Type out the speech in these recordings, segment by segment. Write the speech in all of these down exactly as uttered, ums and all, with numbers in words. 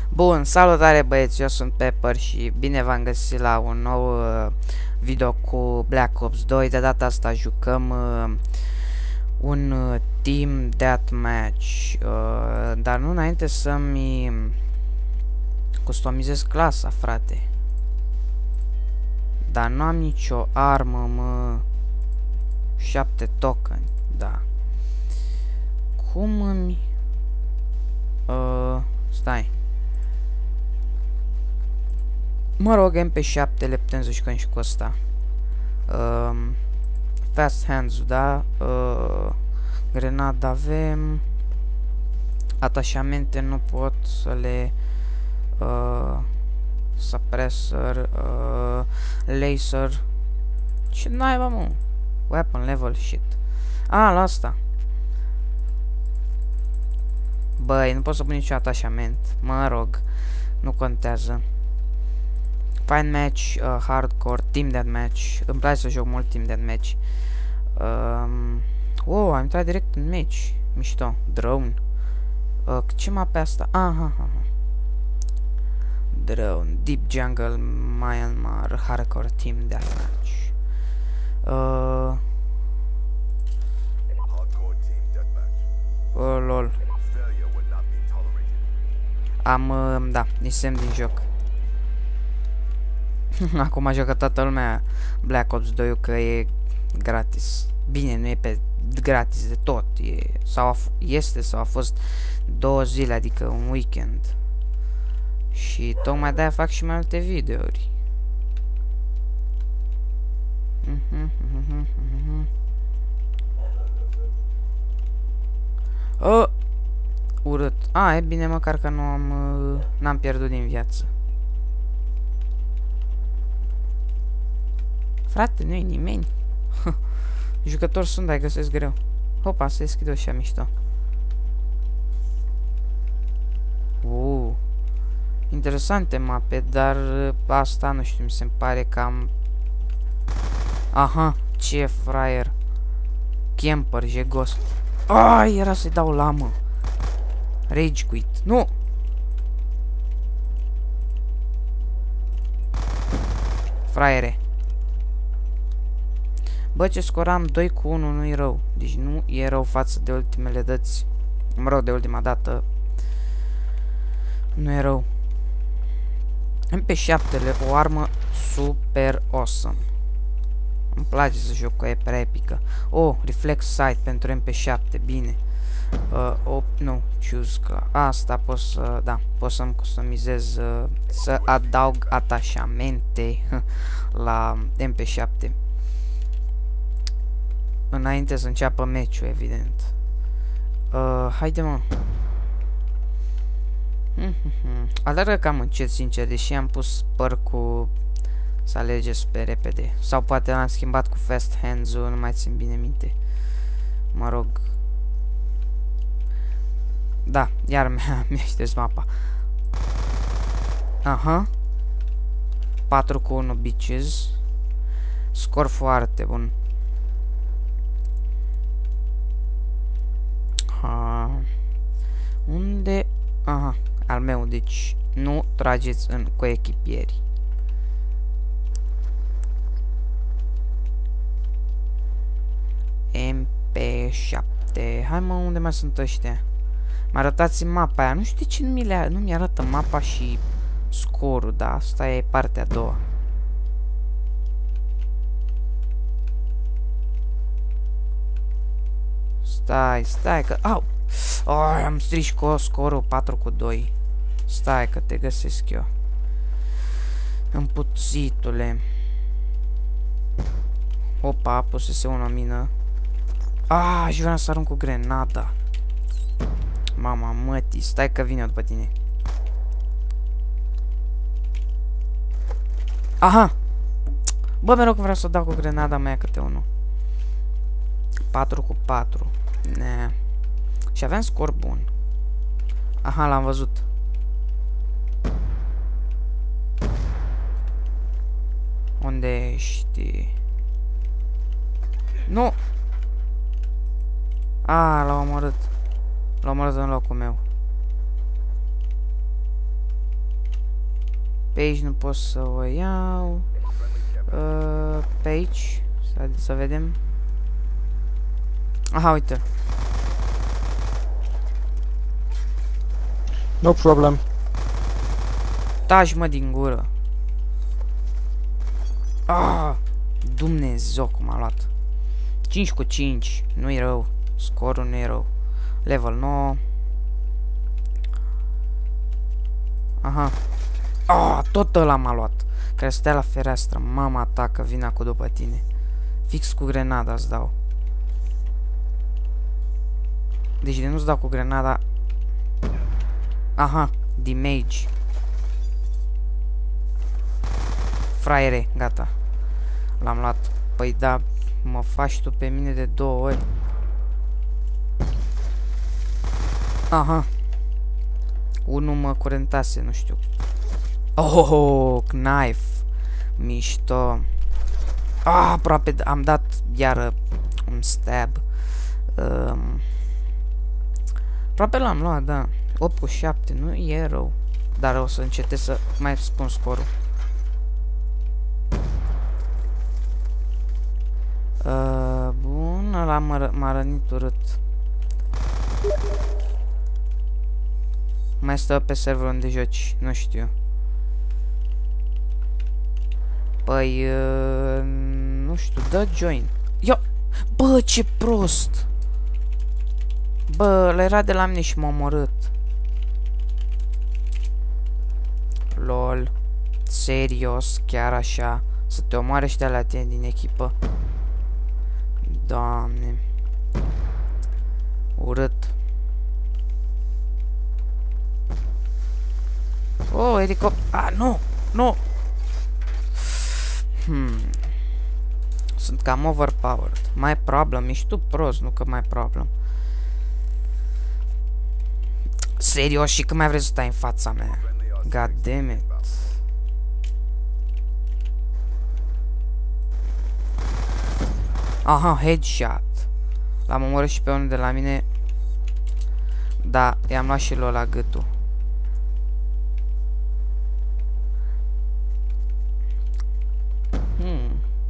Bun, salutare băieți, eu sunt Pepper și bine v-am găsit la un nou uh, video cu Black Ops doi. De data asta jucăm uh, un uh, Team Deathmatch, uh, dar nu înainte să-mi customizez clasa, frate. Dar nu am nicio armă, mă. șapte token, da. Cum îmi... Uh, stai. Mă rog, M P șapte le putem să jucăm și cu ăsta. Uh, fast hands-ul, da? Uh, grenada avem. Atașamente nu pot să le... Uh, suppressor, uh, laser. Ce naiba, mă? Weapon level, shit. Ah, la asta. Băi, nu pot să pun nicio atașament. Mă rog, nu contează. Find match, uh, hardcore, team deathmatch. Îmi place să joc mult team deathmatch. Um, oh, am intrat direct în match. Mișto. Drone. Uh, ce mapă asta? Aha, aha. Drone. Deep Jungle, Myanmar, hardcore, team deathmatch. Uh, oh, lol. Am, uh, da, nici semn din joc. Acum joacă toată lumea Black Ops doi că e gratis. Bine, nu e pe gratis de tot. E, sau a este sau a fost două zile, adică un weekend. Și tocmai de-aia fac și mai multe videouri. Oh! Urât. A, e bine măcar că nu am uh, n-am pierdut din viață. Frate, nu-i nimeni. Jucători sunt, dar găsesc greu. Hopa, se deschide așa mișto. Uh, interesante mape, dar uh, asta nu știu, mi se pare cam... Aha, ce fraier. Camper, jegos. Ai, era să-i dau lamă. Rage quit. Nu! Fraiere. Bă, ce scoram doi cu unu nu-i rău. Deci nu e rău față de ultimele dăți. Mă rog, de ultima dată. Nu e rău. M P șapte, o armă super awesome. Îmi place să joc cu ea, e prea epică. Oh, reflex sight pentru M P șapte, bine. Uh, oh, nu, choose că asta pot să, da, pot să-mi customizez, uh, să adaug atașamente la M P șapte. Înainte să înceapă meciul, evident. Uh, haide, mă. Alergă cam încet, sincer, deși am pus păr cu... Să alegeți pe repede. Sau poate l-am schimbat cu fast hands-ul, nu mai țin bine minte. Mă rog. Da, iar mi-a șters mapa. Aha. patru cu unu, bitches. Scor foarte bun. Ha. Unde? Aha, al meu, deci nu trageți în coechipieri. M P șapte. Hai, mă, unde mai sunt ăștia? Mă arătați mapa aia. Nu știu de ce nu mi, nu mi arată mapa și scorul, da, asta e partea a doua. Stai, stai că... Au! Oh, am strici cu scorul patru cu doi. Stai că te găsesc eu. Împuțitule. Opa, pusese una mină. Ah, aș vrea să arunc cu grenada. Mama mătii, stai că vine după tine. Aha! Bă, mereu că vreau să dau cu grenada mea câte unul. patru cu patru. Ne. Și aveam scor bun. Aha, l-am văzut. Unde ești? Nu! A, l-au omorât. L-au omorât în locul meu. Pe aici nu pot să o iau. Uh, pe aici. Să, să vedem. Aha, uite. No problem. Taci, mă, din gură. Ah, Dumnezeu cum a luat. cinci cu cinci. Nu-i rău. Scorul nu e rău. Level nouă. Aha. Ah, tot ăla m-a luat. Care stea la fereastră. Mama ta că vine acum după tine. Fix cu grenada îți dau. Deci de nu-ți dau cu grenada. Aha, damage. Fraiere, gata. L-am luat. Păi da, mă faci tu pe mine de două ori. Aha. Unul mă curentase, nu știu. Oh, knife. Mișto. Ah, aproape am dat iară un stab. Um, aproape l-am luat, da. opt cu șapte, nu e rău. Dar o să încetez să mai spun scorul. Uh, bun, ăla m-a rănit urât. Mai stă pe server unde joci, nu știu. Păi, uh, nu știu, dă join. Ia, bă, ce prost. Bă, ăla era de la mine și m-a omorât. Lol. Serios, chiar așa. Să te omoare ăștia la tine din echipă. Doamne. Urât. Oh, elicopter. Ah, nu, nu. Hmm. Sunt cam overpowered. My problem. Ești tu prost, nu că my problem. Serios, și când mai vrei să stai în fața mea? God damn it. Aha, headshot. L-am omorât și pe unul de la mine. Da, i-am luat și lui la gâtul. Hmm.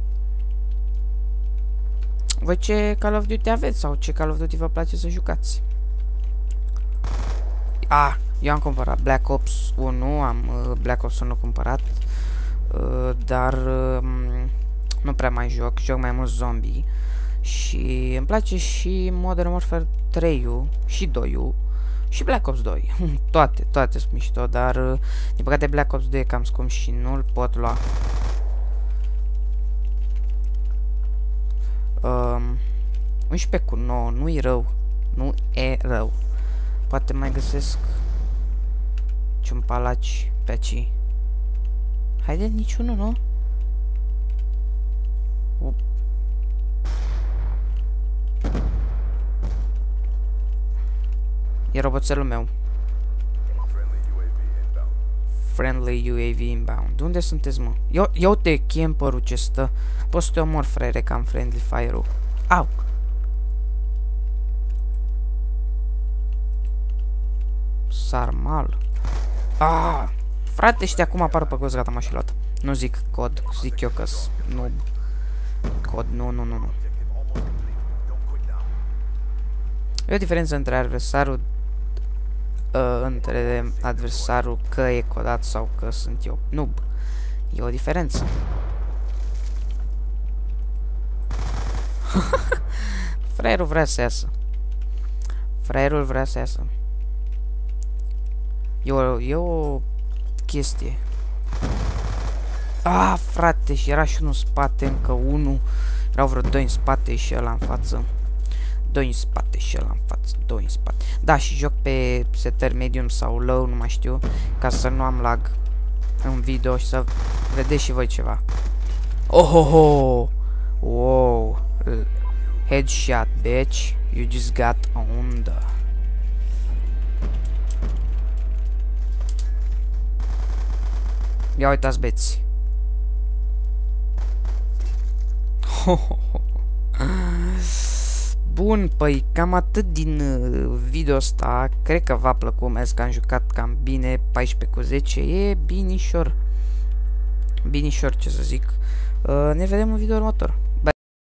Voi ce Call of Duty aveți sau ce Call of Duty vă place să jucați? Ah, eu am cumpărat Black Ops unu, am uh, Black Ops unu cumpărat, uh, dar uh, nu prea mai joc, joc mai mult zombie și îmi place și Modern Warfare trei-ul și doi-ul și Black Ops doi. toate, toate sunt mișto, dar uh, din păcate Black Ops doi e cam scump și nu-l pot lua. Um, unsprezece cu nouă, nu-i rău, nu e rău. Poate mai găsesc un palaci pe aici. Haide, niciunul, nu? Up. E roboțelul meu. Friendly U A V inbound. De unde sunteți, mă? Eu, eu te camperul ce stă. Poți să te omor, frere, ca în Friendly Fire-ul. Au! Sarmal. Ah! Frate, știi, acum apar pe coz, gata, m-a și luat. Nu zic cod, zic eu că-s noob. Cod, nu, nu, nu, nu. E o diferență între adversarul uh, între adversarul că e codat sau că sunt eu noob. E o diferență. Fraierul vrea să iasă. Fraierul vrea să iasă. E o, e o chestie. Ah, frate, și era și unul în spate, încă unul. Erau vreo doi în spate și ăla în față. Doi în spate și ăla în față. Doi în spate. Da, și joc pe setter medium sau low, nu mai știu, ca să nu am lag în video și să vedeți și voi ceva. Oh, oh, oh. Wow. Headshot, bitch. You just got owned. Ia uitați, beți. Bun, păi cam atât din uh, video ăsta. Cred că v-a plăcut, mai că am jucat cam bine, paisprezece cu zece, e binișor. binișor, ce să zic. Uh, ne vedem în video următor.